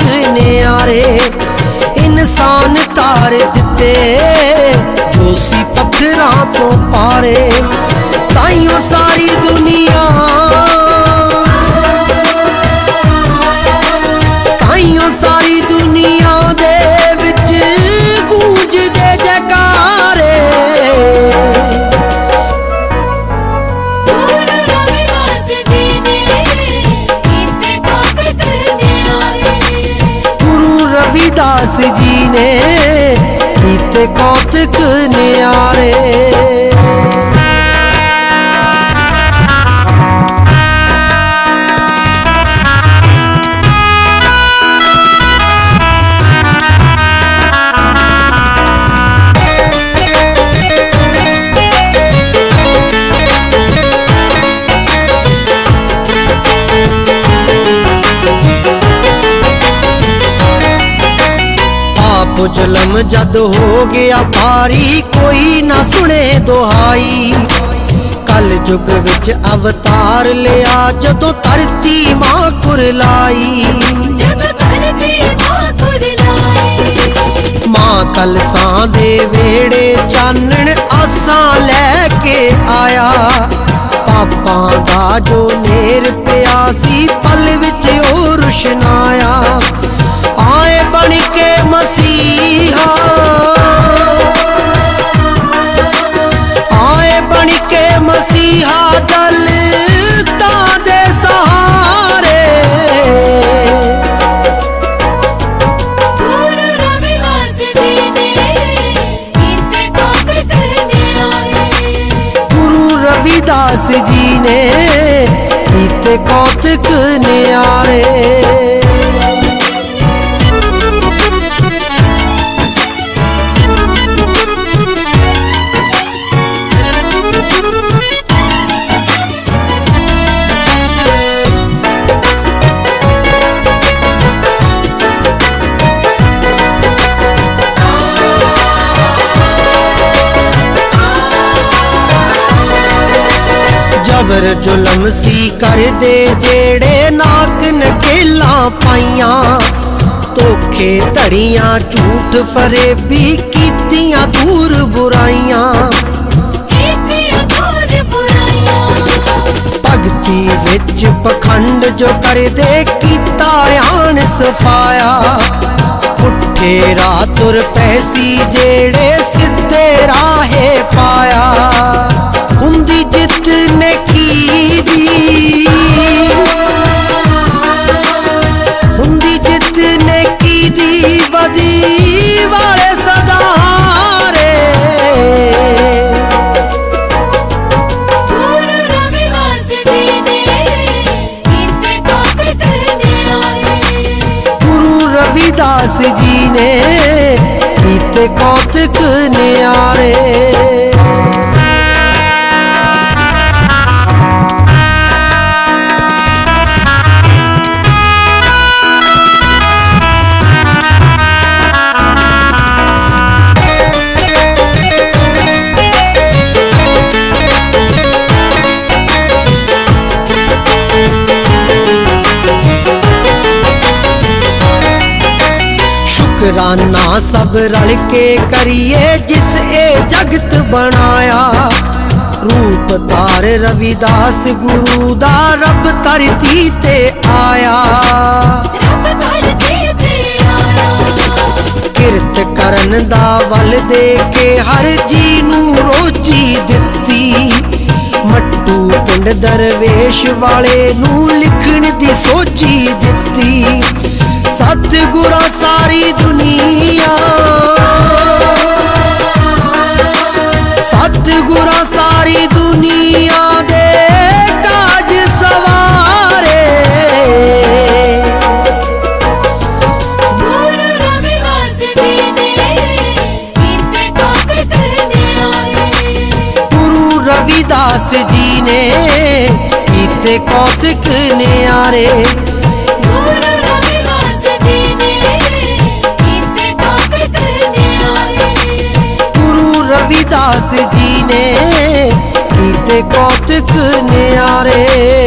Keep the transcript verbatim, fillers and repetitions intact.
न्यारे इंसान तार दिते जो सी पत्थरां तो पारे। ताइयों सारी दुनिया ताइयों सारी दुनिया दे विच गूंज दे जयकारे। रविदास जी ने कीते कौतक न्यारे। जुलम जद हो गया भारी कोई ना सुने दुहाई। कल युग विच अवतार लिया जदों धरती मां कुरलाई। मां कलसां दे वेड़े चानण आसां लैके आया। पापां दा जो नेर पिया सी पल विच ओ रुशनाया। आए बन के मसीहा आए बन के मसीहा दलितां दे सहारे। गुरु रविदास जी ने कीते कौतक न्यारे। जबर जुलम सी कर दे जेड़े नाक नकेलां पाइयां। धोखे धड़ियां झूठ फरेबी कीतियां दूर बुराइयां। भगती विच पखंड जो कर दे कीता आन सफाया। पुठे राह तुर पैसी जेड़े सिद्धे राहे पाया। हुंदी जित ने की दी हुंदी जित ने की दी वदी वाले सदारे। गुरु रविदास जी ने कीते कौतक न्यारे। शुकराना सब रल के करिए जिस ए जगत बनाया। रूप तार रविदास गुरु दा रब धरती ते आया। किरत करन दा वल दे के हर जी नू रोजी दित्ती। मट्टू पिंड दरवेश वाले नू लिखण दी सोची दित्ती। सतगुरां सारी दुनिया सतगुरां सारी दुनिया दे काज सवारे। गुरु रविदास जी ने कीते कौतक न्यारे। रविदास जी ने कीते कौतक न्यारे।